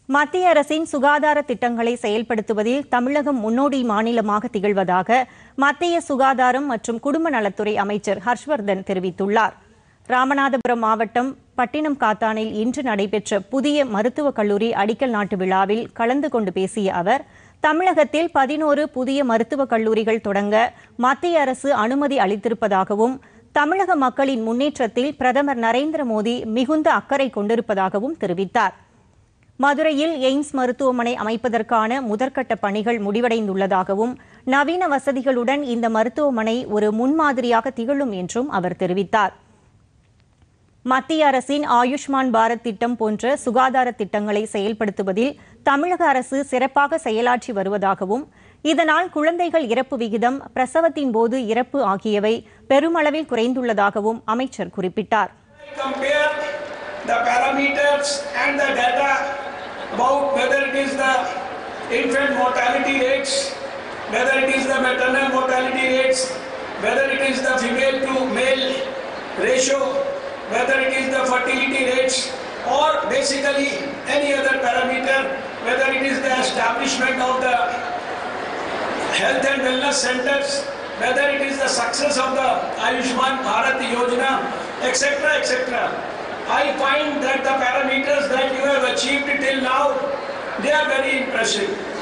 மத்திய அரசின் சுகாதார திட்டங்களை செயல்படுத்துவதில் தமிழகம் முன்னோடி மாநிலமாக திகழ்வதாக மத்திய சுகாதாரம் மற்றும் குடும்ப நலத்துறை அமைச்சர் ஹர்ஷ்வர்தன் தெரிவித்துள்ளார். ராமநாதபுரம் மாவட்டம் பட்டினம் காத்தானில் இன்று நடைபெற்ற புதிய மருத்துவக் கல்லூரி அடிக்கல் நாட்டு விழாவில் கலந்து கொண்டு பேசிய அவர், தமிழகத்தில் 11 புதிய மருத்துவக் கல்லூரிகள் தொடங்க மத்திய அரசு அனுமதி அளித்திருப்பதாகவும், தமிழக மக்களின் முன்னேற்றத்தில் பிரதமர் நரேந்திர மோடி மிகுந்த அக்கறை கொண்டிருப்பதாகவும் தெரிவித்தார். மதுரையில் எய்ம்ஸ் மருத்துவமனை அமைப்பதற்கான முதற்கட்ட பணிகள் முடிவடைந்துள்ளதாகவும், நவீன வசதிகளுடன் இந்த மருத்துவமனை ஒரு முன்மாதிரியாக திகழும் என்றும் அவர் தெரிவித்தார். மத்திய அரசின் ஆயுஷ்மான் பாரத் திட்டம் போன்ற சுகாதார திட்டங்களை செயல்படுத்துவதில் தமிழக அரசு சிறப்பாக செயலாற்றி வருவதாகவும், இதனால் குழந்தைகள் இறப்பு விகிதம், பிரசவத்தின் போது இறப்பு ஆகியவை பெருமளவில் குறைந்துள்ளதாகவும் அமைச்சர் குறிப்பிட்டார். The parameters and the data about whether it is the infant mortality rates, whether it is the maternal mortality rates, whether it is the female to male ratio, whether it is the fertility rates, or basically any other parameter, whether it is the establishment of the health and wellness centers, whether it is the success of the Ayushman Bharat Yojana, etc., etc. I find that the parameters that you have achieved till now, they are very impressive.